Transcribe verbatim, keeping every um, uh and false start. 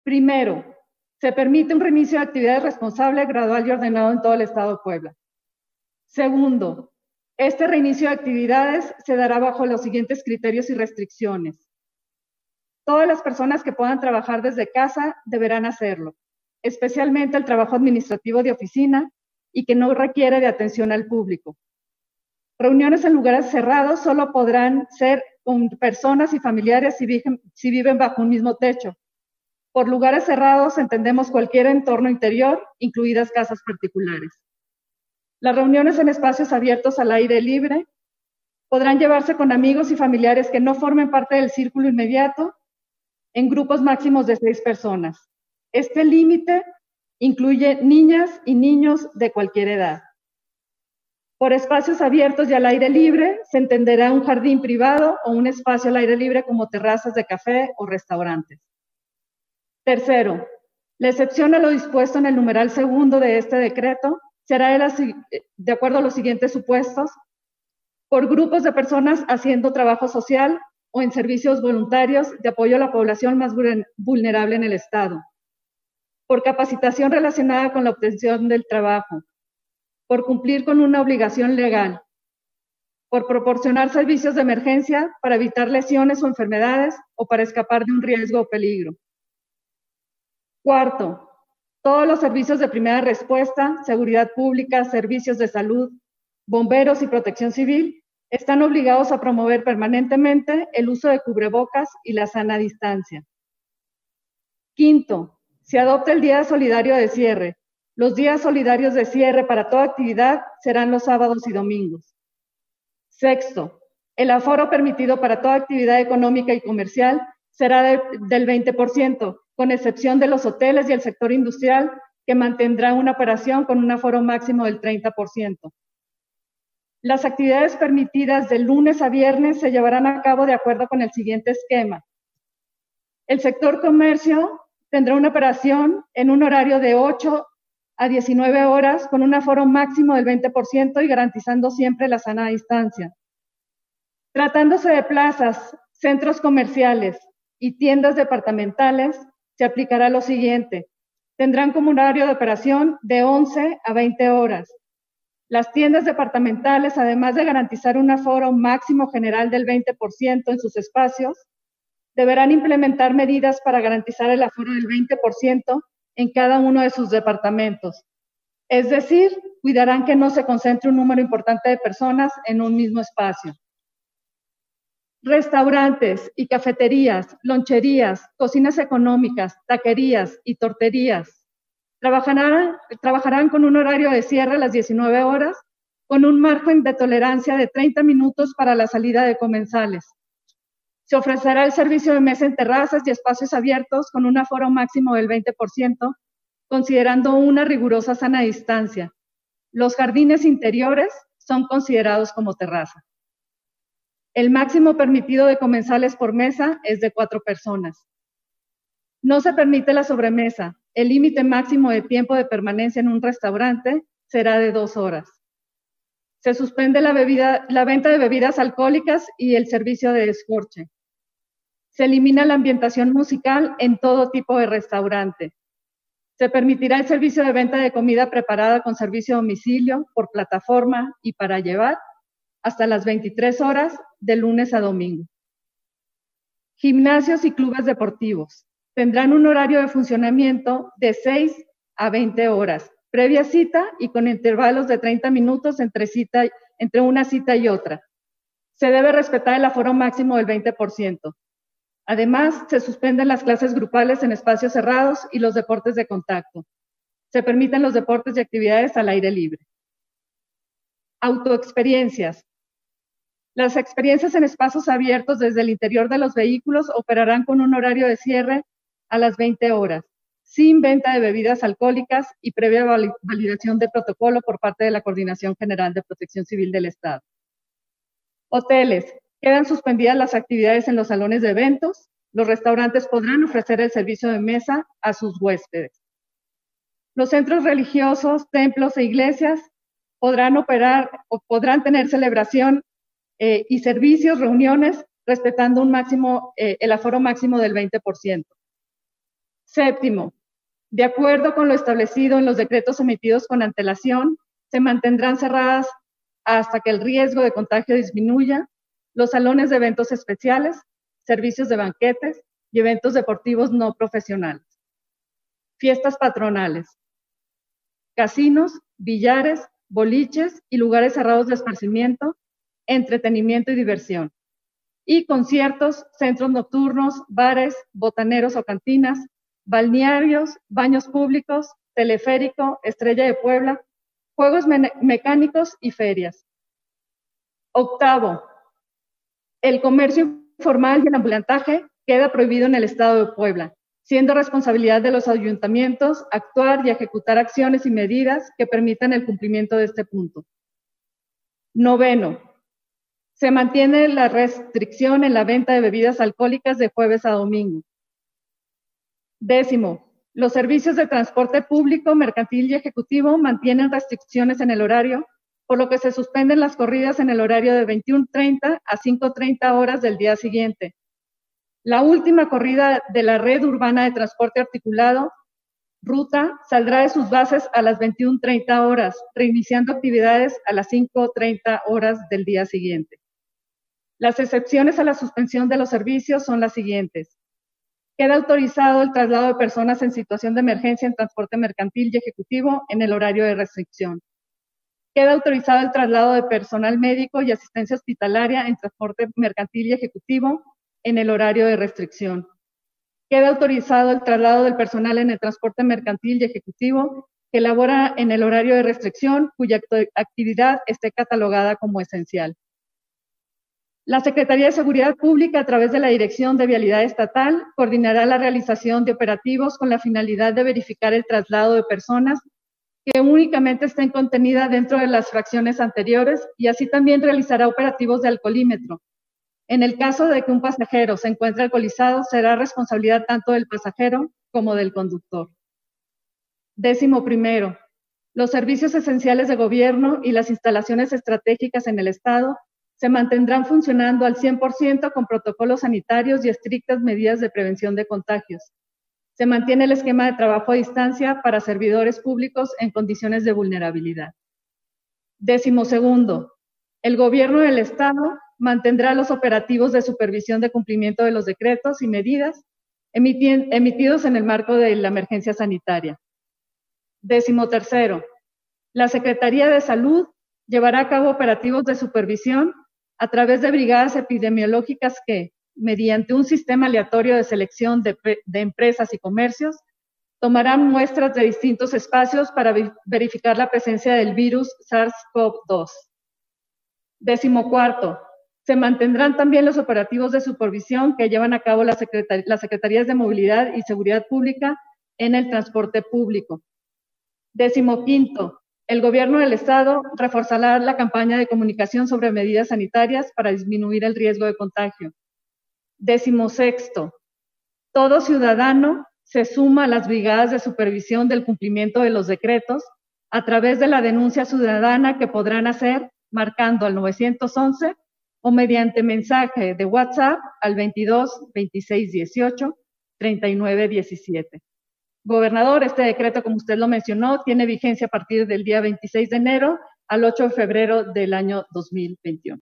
Primero, se permite un reinicio de actividades responsable, gradual y ordenado en todo el Estado de Puebla. Segundo, este reinicio de actividades se dará bajo los siguientes criterios y restricciones. Todas las personas que puedan trabajar desde casa deberán hacerlo, especialmente el trabajo administrativo de oficina y que no requiere de atención al público. Reuniones en lugares cerrados solo podrán ser con personas y familiares si viven, si viven bajo un mismo techo. Por lugares cerrados entendemos cualquier entorno interior, incluidas casas particulares. Las reuniones en espacios abiertos al aire libre podrán llevarse con amigos y familiares que no formen parte del círculo inmediato en grupos máximos de seis personas. Este límite incluye niñas y niños de cualquier edad. Por espacios abiertos y al aire libre se entenderá un jardín privado o un espacio al aire libre como terrazas de café o restaurantes. Tercero, la excepción a lo dispuesto en el numeral segundo de este decreto será de, las, de acuerdo a los siguientes supuestos: por grupos de personas haciendo trabajo social o en servicios voluntarios de apoyo a la población más vulnerable en el Estado, por capacitación relacionada con la obtención del trabajo, por cumplir con una obligación legal, por proporcionar servicios de emergencia para evitar lesiones o enfermedades o para escapar de un riesgo o peligro. Cuarto, todos los servicios de primera respuesta, seguridad pública, servicios de salud, bomberos y protección civil están obligados a promover permanentemente el uso de cubrebocas y la sana distancia. Quinto, se adopta el Día Solidario de Cierre. Los días solidarios de cierre para toda actividad serán los sábados y domingos. Sexto, el aforo permitido para toda actividad económica y comercial será de, del veinte por ciento, con excepción de los hoteles y el sector industrial, que mantendrá una operación con un aforo máximo del treinta por ciento. Las actividades permitidas de lunes a viernes se llevarán a cabo de acuerdo con el siguiente esquema. El sector comercio tendrá una operación en un horario de ocho a diecinueve horas con un aforo máximo del veinte por ciento y garantizando siempre la sana distancia. Tratándose de plazas, centros comerciales y tiendas departamentales, se aplicará lo siguiente. Tendrán como horario de operación de once a veinte horas. Las tiendas departamentales, además de garantizar un aforo máximo general del veinte por ciento en sus espacios, deberán implementar medidas para garantizar el aforo del veinte por ciento en cada uno de sus departamentos. Es decir, cuidarán que no se concentre un número importante de personas en un mismo espacio. Restaurantes y cafeterías, loncherías, cocinas económicas, taquerías y torterías trabajarán, trabajarán con un horario de cierre a las diecinueve horas, con un margen de tolerancia de treinta minutos para la salida de comensales. Se ofrecerá el servicio de mesa en terrazas y espacios abiertos con un aforo máximo del veinte por ciento, considerando una rigurosa sana distancia. Los jardines interiores son considerados como terraza. El máximo permitido de comensales por mesa es de cuatro personas. No se permite la sobremesa. El límite máximo de tiempo de permanencia en un restaurante será de dos horas. Se suspende la, bebida, la venta de bebidas alcohólicas y el servicio de escorche. Se elimina la ambientación musical en todo tipo de restaurante. Se permitirá el servicio de venta de comida preparada con servicio a domicilio, por plataforma y para llevar, hasta las veintitrés horas de lunes a domingo. Gimnasios y clubes deportivos tendrán un horario de funcionamiento de seis a veinte horas, previa cita y con intervalos de treinta minutos entre, cita, entre una cita y otra. Se debe respetar el aforo máximo del veinte por ciento. Además, se suspenden las clases grupales en espacios cerrados y los deportes de contacto. Se permiten los deportes y actividades al aire libre. Autoexperiencias. Las experiencias en espacios abiertos desde el interior de los vehículos operarán con un horario de cierre a las veinte horas, sin venta de bebidas alcohólicas y previa validación de protocolo por parte de la Coordinación General de Protección Civil del Estado. Hoteles. Quedan suspendidas las actividades en los salones de eventos. Los restaurantes podrán ofrecer el servicio de mesa a sus huéspedes. Los centros religiosos, templos e iglesias podrán operar o podrán tener celebración eh, y servicios, reuniones, respetando un máximo, eh, el aforo máximo del veinte por ciento. Séptimo, de acuerdo con lo establecido en los decretos emitidos con antelación, se mantendrán cerradas hasta que el riesgo de contagio disminuya los salones de eventos especiales, servicios de banquetes y eventos deportivos no profesionales, fiestas patronales, casinos, billares, boliches y lugares cerrados de esparcimiento, entretenimiento y diversión, y conciertos, centros nocturnos, bares, botaneros o cantinas, balnearios, baños públicos, teleférico, Estrella de Puebla, juegos me- mecánicos y ferias. Octavo, el comercio informal y el ambulantaje queda prohibido en el Estado de Puebla, siendo responsabilidad de los ayuntamientos actuar y ejecutar acciones y medidas que permitan el cumplimiento de este punto. Noveno, se mantiene la restricción en la venta de bebidas alcohólicas de jueves a domingo. Décimo, los servicios de transporte público, mercantil y ejecutivo mantienen restricciones en el horario, por lo que se suspenden las corridas en el horario de veintiuna treinta a cinco treinta horas del día siguiente. La última corrida de la red urbana de transporte articulado, ruta, saldrá de sus bases a las veintiuna treinta horas, reiniciando actividades a las cinco treinta horas del día siguiente. Las excepciones a la suspensión de los servicios son las siguientes. Queda autorizado el traslado de personas en situación de emergencia en transporte mercantil y ejecutivo en el horario de restricción. Queda autorizado el traslado de personal médico y asistencia hospitalaria en transporte mercantil y ejecutivo en el horario de restricción. Queda autorizado el traslado del personal en el transporte mercantil y ejecutivo que labora en el horario de restricción cuya actividad esté catalogada como esencial. La Secretaría de Seguridad Pública, a través de la Dirección de Vialidad Estatal, coordinará la realización de operativos con la finalidad de verificar el traslado de personas que únicamente estén contenidas dentro de las fracciones anteriores y así también realizará operativos de alcoholímetro. En el caso de que un pasajero se encuentre alcoholizado, será responsabilidad tanto del pasajero como del conductor. Décimo primero, los servicios esenciales de gobierno y las instalaciones estratégicas en el Estado se mantendrán funcionando al cien por ciento con protocolos sanitarios y estrictas medidas de prevención de contagios. Se mantiene el esquema de trabajo a distancia para servidores públicos en condiciones de vulnerabilidad. Décimo segundo, el gobierno del Estado mantendrá los operativos de supervisión de cumplimiento de los decretos y medidas emitidos en el marco de la emergencia sanitaria. Décimo tercero, la Secretaría de Salud llevará a cabo operativos de supervisión a través de brigadas epidemiológicas que, mediante un sistema aleatorio de selección de, de empresas y comercios, tomarán muestras de distintos espacios para verificar la presencia del virus SARS CoV dos. Décimo cuarto, se mantendrán también los operativos de supervisión que llevan a cabo las, secretar las Secretarías de Movilidad y Seguridad Pública en el transporte público. Décimo quinto, el gobierno del Estado reforzará la campaña de comunicación sobre medidas sanitarias para disminuir el riesgo de contagio. Décimo sexto, todo ciudadano se suma a las brigadas de supervisión del cumplimiento de los decretos a través de la denuncia ciudadana que podrán hacer marcando al nueve once o mediante mensaje de WhatsApp al veintidós, veintiséis, dieciocho, treinta y nueve, diecisiete. Gobernador, este decreto, como usted lo mencionó, tiene vigencia a partir del día veintiséis de enero al ocho de febrero del año dos mil veintiuno.